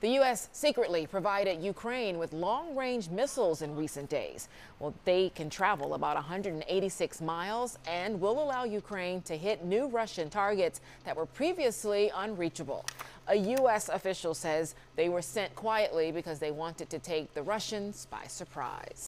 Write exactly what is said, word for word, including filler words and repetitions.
The U S secretly provided Ukraine with long-range missiles in recent days. Well, they can travel about one hundred eighty-six miles and will allow Ukraine to hit new Russian targets that were previously unreachable. A U S official says they were sent quietly because they wanted to take the Russians by surprise.